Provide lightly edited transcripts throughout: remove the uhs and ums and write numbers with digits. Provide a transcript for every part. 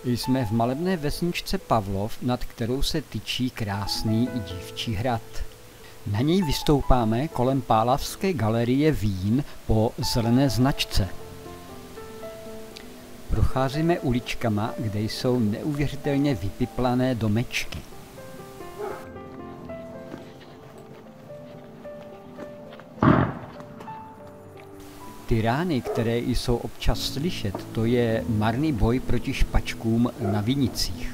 Jsme v malebné vesničce Pavlov, nad kterou se tyčí krásný dívčí hrad. Na něj vystoupáme kolem Pálavské galerie vín po zelené značce. Procházíme uličkama, kde jsou neuvěřitelně vypiplané domečky. Ty rány, které jsou občas slyšet, to je marný boj proti špačkům na vinicích.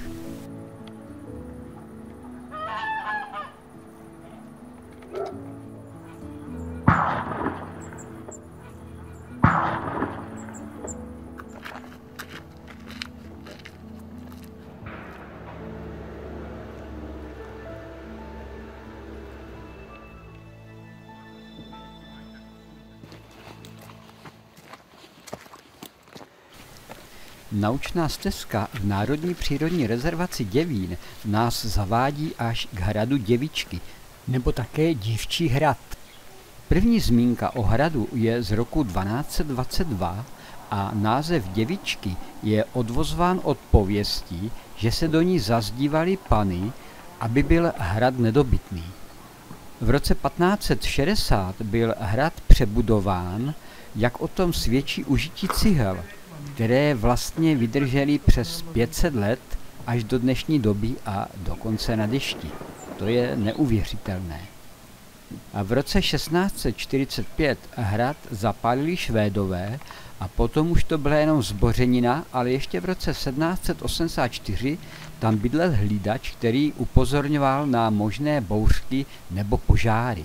Naučná stezka v Národní přírodní rezervaci Děvín nás zavádí až k hradu Děvičky, nebo také Dívčí hrad. První zmínka o hradu je z roku 1222 a název Děvičky je odvozován od pověstí, že se do ní zazdívaly pany, aby byl hrad nedobytný. V roce 1560 byl hrad přebudován, jak o tom svědčí užití cihel, které vlastně vydržely přes 500 let až do dnešní doby a dokonce na dešti. To je neuvěřitelné. A v roce 1645 hrad zapálili Švédové a potom už to byla jenom zbořenina, ale ještě v roce 1784 tam bydlel hlídač, který upozorňoval na možné bouřky nebo požáry.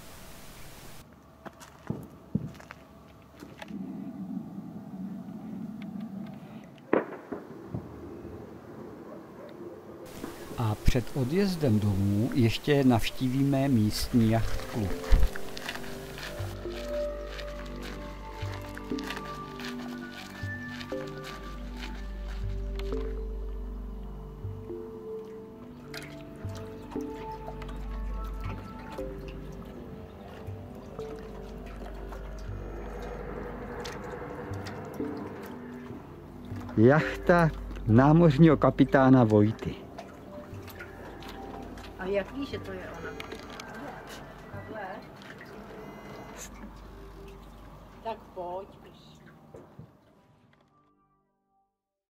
A před odjezdem domů ještě navštívíme místní jachtklub. Jachta námořního kapitána Vojty. A jak víš, že to je ona? Takhle. Tak pojď.